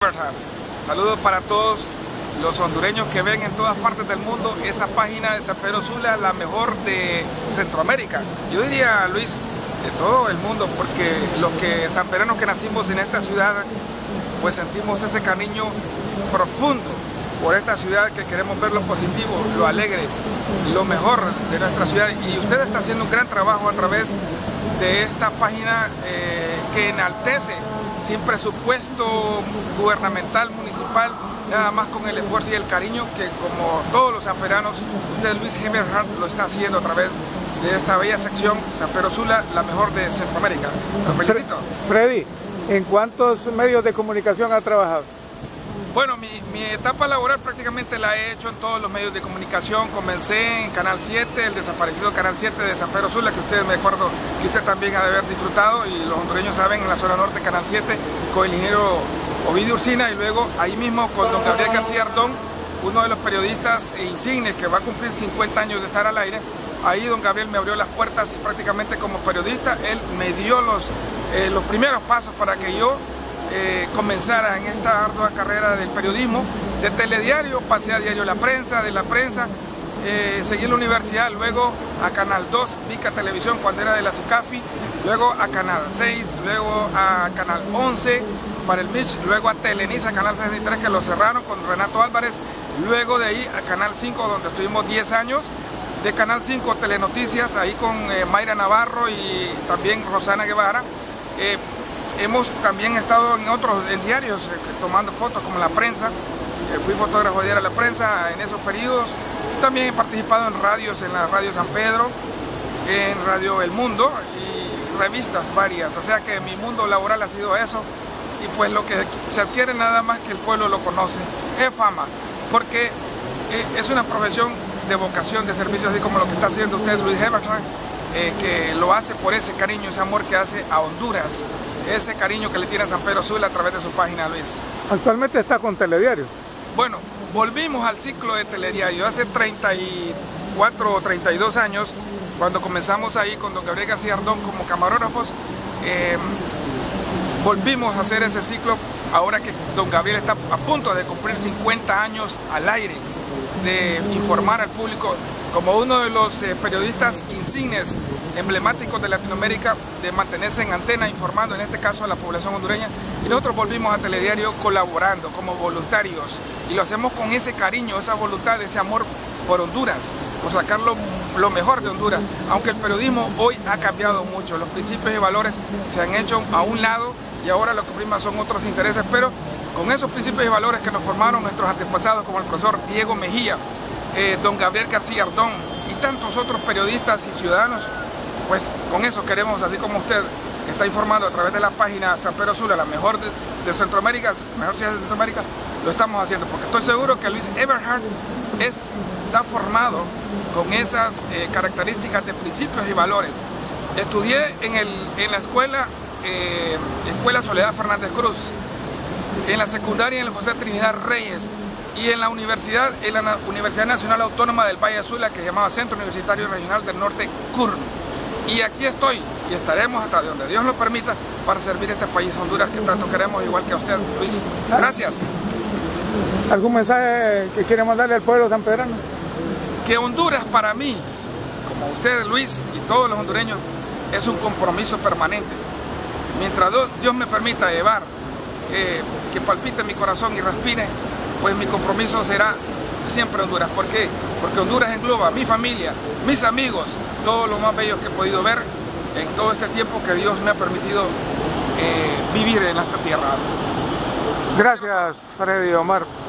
Saludos para todos los hondureños que ven en todas partes del mundo esa página de San Pedro Sula, la mejor de Centroamérica. Yo diría, Luis, de todo el mundo, porque los que sanpedranos que nacimos en esta ciudad, pues sentimos ese cariño profundo por esta ciudad, que queremos ver lo positivo, lo alegre, lo mejor de nuestra ciudad. Y usted está haciendo un gran trabajo a través de esta página que enaltece sin presupuesto gubernamental, municipal, nada más con el esfuerzo y el cariño que, como todos los sanpedranos, usted, Luis Eberhard, lo está haciendo a través de esta bella sección San Pedro Sula, la mejor de Centroamérica. Lo felicito. Freddy, ¿en cuántos medios de comunicación ha trabajado? Bueno, mi etapa laboral prácticamente la he hecho en todos los medios de comunicación. Comencé en Canal 7, el desaparecido Canal 7 de San Pedro Sula, que usted, me acuerdo que usted también ha de haber disfrutado, y los hondureños saben, en la zona norte, Canal 7, con el ingeniero Ovidio Ursina, y luego ahí mismo con don Gabriel García Ardón, uno de los periodistas insignes que va a cumplir 50 años de estar al aire. Ahí don Gabriel me abrió las puertas y prácticamente como periodista él me dio los primeros pasos para que yo comenzara en esta ardua carrera del periodismo. De telediario pasé a diario La Prensa, de La Prensa seguí en la universidad, luego a Canal 2, Vica Televisión cuando era de la CICAFI, luego a Canal 6, luego a Canal 11 para el MICH, luego a Telenisa, Canal 63, que lo cerraron con Renato Álvarez, luego de ahí a Canal 5, donde estuvimos 10 años, de Canal 5 Telenoticias, ahí con Mayra Navarro y también Rosana Guevara. Hemos también estado en diarios tomando fotos como La Prensa, fui fotógrafo de La Prensa en esos periodos. También he participado en radios, en la Radio San Pedro, en Radio El Mundo y revistas varias, o sea que mi mundo laboral ha sido eso, y pues lo que se adquiere nada más que el pueblo lo conoce, es fama, porque es una profesión de vocación, de servicio, así como lo que está haciendo usted, Luis Eberhard, que lo hace por ese cariño, ese amor que hace a Honduras, ese cariño que le tiene a San Pedro Sula a través de su página, Luis. Actualmente está con Telediario. Bueno, volvimos al ciclo de Telediario hace 34 o 32 años, cuando comenzamos ahí con don Gabriel García Ardón como camarógrafos. Volvimos a hacer ese ciclo ahora que don Gabriel está a punto de cumplir 50 años al aire, de informar al público como uno de los periodistas insignes, emblemáticos de Latinoamérica, de mantenerse en antena informando, en este caso a la población hondureña. Y nosotros volvimos a Telediario colaborando como voluntarios, y lo hacemos con ese cariño, esa voluntad, ese amor por Honduras, por sacar lo mejor de Honduras. Aunque el periodismo hoy ha cambiado mucho, los principios y valores se han hecho a un lado y ahora lo que prima son otros intereses, pero con esos principios y valores que nos formaron nuestros antepasados, como el profesor Diego Mejía, don Gabriel García Ardón y tantos otros periodistas y ciudadanos, pues con eso queremos, así como usted está informando a través de la página San Pedro Sula, la mejor de Centroamérica, la mejor ciudad de Centroamérica, lo estamos haciendo, porque estoy seguro que Luis Eberhard está formado con esas características de principios y valores. Estudié en la escuela Soledad Fernández Cruz, en la secundaria en el José Trinidad Reyes, y en la Universidad Nacional Autónoma del Valle de Sula, que se llamaba Centro Universitario Regional del Norte, CURN. Y aquí estoy, y estaremos hasta donde Dios lo permita, para servir a este país, Honduras, que tanto queremos, igual que a usted, Luis. Gracias. ¿Algún mensaje que quiere mandarle al pueblo sanpedrano? Que Honduras, para mí, como usted, Luis, y todos los hondureños, es un compromiso permanente. Mientras Dios me permita llevar, que palpite mi corazón y respire, pues mi compromiso será siempre Honduras. ¿Por qué? Porque Honduras engloba mi familia, mis amigos, todo lo más bello que he podido ver en todo este tiempo que Dios me ha permitido vivir en esta tierra. Gracias, Freddy Omar.